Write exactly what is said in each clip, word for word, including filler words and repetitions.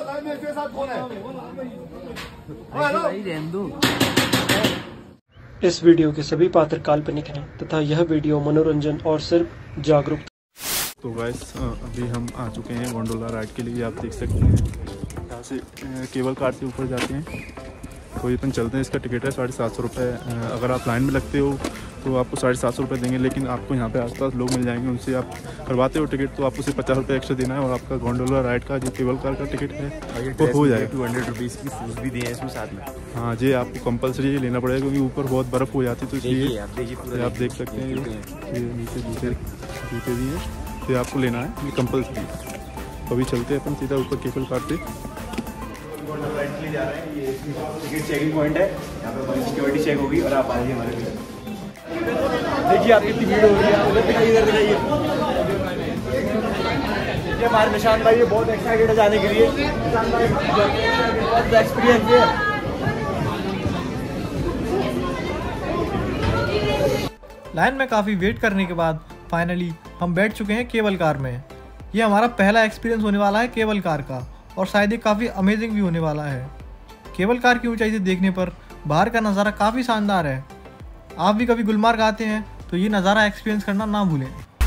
इस वीडियो के सभी पात्र काल्पनिक हैं तथा यह वीडियो मनोरंजन और सिर्फ जागरूकता। तो गाइस अभी हम आ चुके हैं गोंडोला राइड के लिए। आप देख सकते हैं यहाँ से केबल कार से ऊपर जाते हैं तो ये अपन चलते हैं। इसका टिकट है साढ़े सात सौ रुपये। अगर आप लाइन में लगते हो तो आपको साढ़े सात सौ रुपये देंगे, लेकिन आपको यहाँ पे आसपास लोग मिल जाएंगे, उनसे आप करवाते हो टिकट तो आपको सिर्फ पचास रुपये एक्स्ट्रा देना है और आपका गोंडोला राइड का जो केबल कार का टिकट है वो हो जाएगा। टू हंड्रेड रुपीज़ की शूज़ भी दिए हैं इसमें साथ में। हाँ जी, आपको कंपलसरी लेना पड़ेगा क्योंकि ऊपर बहुत बर्फ़ हो जाती है, तो इसलिए आप देखिए आप देख सकते हैं ये नीचे जूते जूते भी हैं तो आपको लेना है, ये कंपलसरी। तो अभी चलते हैं अपन सीधा ऊपर केबल कार से। गोंडोला राइड के लिए जा रहे हैं। ये टिकट चेकिंग पॉइंट है, यहाँ पे हमारी सिक्योरिटी चेक होगी और आप आइए हमारे लिए। देखिए आप कितनी भीड़ हो रही है, उधर दिखाइए, इधर दिखाइए। ये हमारे निशान भाई ये बहुत एक्साइटेड है जाने के लिए। निशान भाई बहुत एक्सपीरियंस है। लाइन में काफ़ी वेट करने के बाद फाइनली हम बैठ चुके हैं केबल कार में। ये हमारा पहला एक्सपीरियंस होने वाला है केबल कार का और शायद ये काफ़ी अमेजिंग भी होने वाला है। केबल कार की ऊंचाई से देखने पर बाहर का नज़ारा काफ़ी शानदार है। आप भी कभी गुलमार्ग आते हैं तो ये नज़ारा एक्सपीरियंस करना ना भूलें।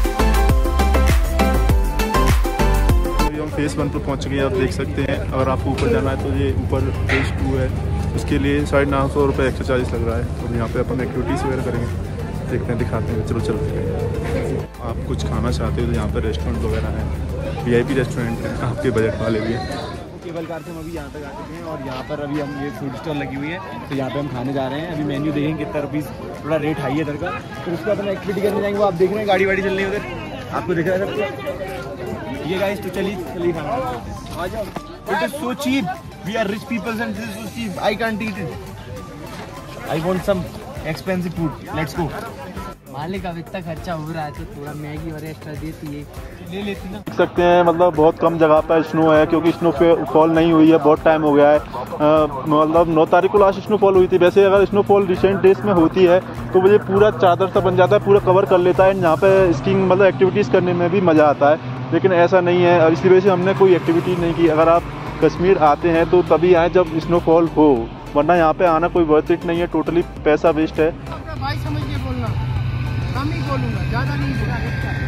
अभी हम फेज़ वन पर पहुँच चुके हैं। आप देख सकते हैं अगर आपको ऊपर जाना है तो ये ऊपर फेज़ टू है, उसके लिए साढ़े नौ सौ रुपये एक्स्ट्रा चार्जेस लग रहा है। तो यहाँ पे अपन एक्टिविटीज़ वगैरह करेंगे, देखते हैं, दिखाते हैं। चलो चलते हैं। आप कुछ खाना चाहते हो तो यहाँ पर रेस्टोरेंट वगैरह है, वी आई पी रेस्टोरेंट है, आपके बजट वाले भी हैं। केबल कार से हम अभी यहाँ तक आ चुके हैं और यहाँ पर अभी हम ये फूड स्टॉल लगी हुई है तो यहाँ पे हम खाने जा रहे हैं। अभी मेन्यू देखेंगे कितना रुपीज़, थोड़ा रेट हाई है इधर का। फिर उसके बाद हम एक्टिविटी करने जाएंगे। वो आप देख रहे हैं गाड़ी वाड़ी चल रही है उधर, आपको दिख रहा है सब। ये गाइस तो चलिए चलिए खाना आ जाओ। It is so cheap, we are rich peoples and this is so cheap, I can't eat it, I want some expensive food, let's go. मालिक अब इतना खर्चा हो रहा है तो थोड़ा मैगी और एक्स्ट्रा देती है, ले लेती ना। देख सकते हैं मतलब बहुत कम जगह पर स्नो है क्योंकि स्नो फॉल नहीं हुई है, बहुत टाइम हो गया है। मतलब नौ तारीख को लास्ट स्नोफॉल हुई थी। वैसे अगर स्नोफॉल रिसेंट डेज में होती है तो मुझे पूरा चादर सा बन जाता है, पूरा कवर कर लेता है। यहाँ पे स्कीइंग मतलब एक्टिविटीज़ करने में भी मज़ा आता है, लेकिन ऐसा नहीं है और इसी वजह से हमने कोई एक्टिविटी नहीं की। अगर आप कश्मीर आते हैं तो तभी आएँ जब स्नोफॉल हो, वरना यहाँ पे आना कोई वर्थ इट नहीं है, टोटली पैसा वेस्ट है। भाई समझ के बोलना, कम ही बोलूँगा, ज़्यादा नहीं बोलूँगा।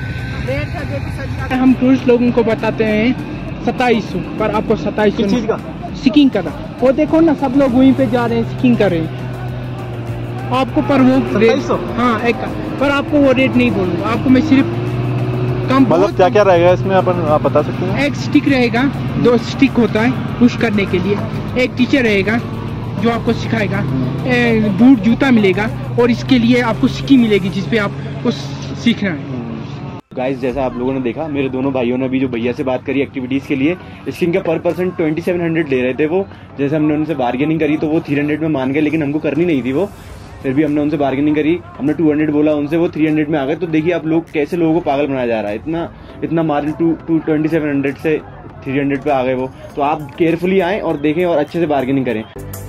हम टूरिस्ट लोगों को बताते हैं सत्ताईस सौ, पर आपको सत्ताईस सौ चीज़ का स्कीइंग करना। वो देखो ना सब लोग वहीं पे जा रहे हैं, स्कीइंग कर रहे हैं। आपको पर वो रेट, हाँ एक, पर आपको वो रेट नहीं बोलूँगा। आपको मैं सिर्फ कम, मतलब क्या क्या रहेगा इसमें अपन आप बता सकते हैं? एक स्टिक रहेगा, दो स्टिक होता है पुश करने के लिए, एक टीचर रहेगा जो आपको सिखाएगा, बूट जूता मिलेगा और इसके लिए आपको स्की मिलेगी जिसपे आपको सीखना है। गाइस जैसा आप लोगों ने देखा, मेरे दोनों भाइयों ने भी जो भैया से बात करी एक्टिविटीज़ के लिए, स्कीइंग का पर पर्सन ट्वेंटी सेवन हंड्रेड ले रहे थे वो। जैसे हमने उनसे बार्गेनिंग करी तो वो थ्री हंड्रेड में मान गए, लेकिन हमको करनी नहीं थी वो। फिर भी हमने उनसे बार्गेनिंग करी, हमने टू हंड्रेड बोला उनसे, वो थ्री हंड्रेड में आ गए। तो देखिए आप लोग कैसे लोगों को पागल बनाया जा रहा है, इतना इतना margin two two twenty seven hundred से थ्री हंड्रेड पे आ गए वो। तो आप केयरफुली आएँ और देखें और अच्छे से बार्गेनिंग करें।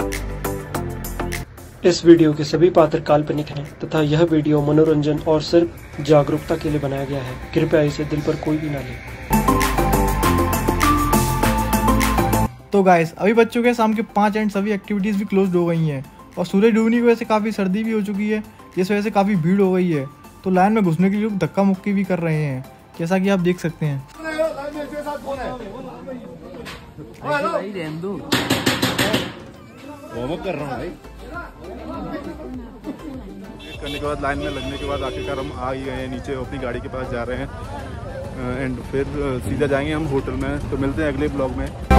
इस वीडियो के सभी पात्र काल्पनिक हैं तथा यह वीडियो मनोरंजन और सिर्फ जागरूकता के लिए बनाया गया है। कृपया इसे दिल पर कोई भी ना ले। तो गाइस अभी बच्चों के शाम के पाँच एंड सभी एक्टिविटीज़ भी क्लोज हो गई हैं और सूरज डूबने की वजह से काफ़ी सर्दी भी हो चुकी है, जिस वजह से काफ़ी भीड़ हो गई है। तो लाइन में घुसने के लिए लोग धक्का मुक्की भी कर रहे हैं, जैसा कि आप देख सकते हैं। कर रहा हूँ भाई। करने के बाद लाइन में लगने के बाद आखिरकार हम आ ही गए हैं नीचे, अपनी गाड़ी के पास जा रहे हैं एंड फिर सीधा जाएंगे हम होटल में। तो मिलते हैं अगले ब्लॉग में।